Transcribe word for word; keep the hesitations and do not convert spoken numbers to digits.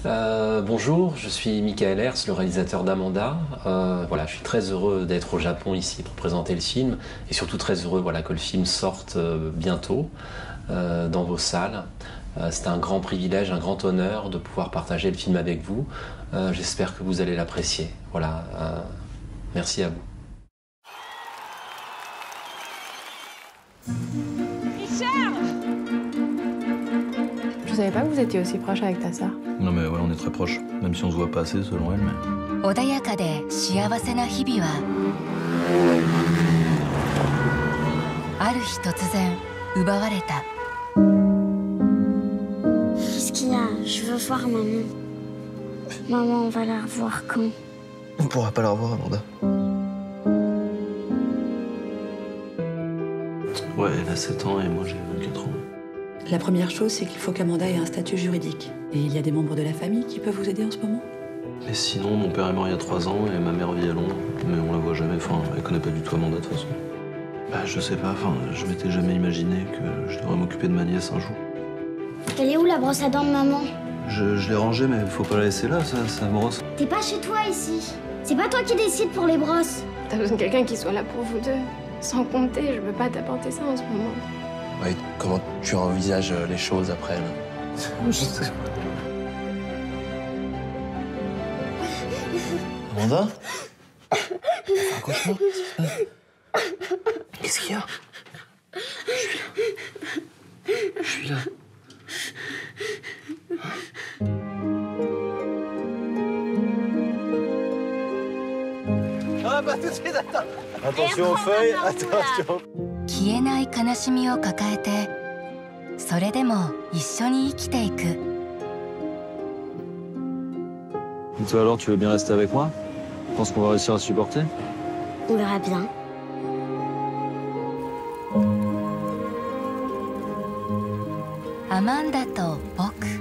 Euh, bonjour, je suis Michael Hers, le réalisateur d'Amanda. Euh, voilà, je suis très heureux d'être au Japon ici pour présenter le film et surtout très heureux voilà, que le film sorte euh, bientôt euh, dans vos salles. Euh, c'est un grand privilège, un grand honneur de pouvoir partager le film avec vous. Euh, j'espère que vous allez l'apprécier. Voilà, euh, merci à vous. Je savais pas que vous étiez aussi proche avec ta sœur. Non mais ouais, on est très proches, même si on se voit pas assez selon elle, mais... 穏やかで幸せな日々はある日突然奪われた。 Qu'est-ce qu'il y a? Je veux voir maman. Maman, on va la revoir quand? On pourra pas la revoir, Amanda. Ouais, elle a sept ans et moi j'ai vingt-quatre ans. La première chose, c'est qu'il faut qu'Amanda ait un statut juridique. Et il y a des membres de la famille qui peuvent vous aider en ce moment? Mais sinon, mon père est mort il y a trois ans et ma mère vit à Londres. Mais on la voit jamais, enfin, elle connaît pas du tout Amanda de toute façon. Bah, je sais pas, enfin, je m'étais jamais imaginé que je devrais m'occuper de ma nièce un jour. Elle est où la brosse à dents de maman? Je, je l'ai rangée, mais faut pas la laisser là, ça, ça brosse. T'es pas chez toi ici. C'est pas toi qui décide pour les brosses. T'as besoin de quelqu'un qui soit là pour vous deux. Sans compter, je peux pas t'apporter ça en ce moment. Ouais, comment tu envisages les choses après là? Je sais. Amanda? Un cauchemar? Qu'est-ce qu'il y a? Je suis là. Je suis là. Ah bah tout de suite, attends. Attention aux feuilles, attention. 消えない悲しみを抱えてそれでも一緒に生きていく。 Et toi alors, tu veux bien rester avec moi? Tu penses qu'on va réussir à supporter? On verra bien. アマンダと僕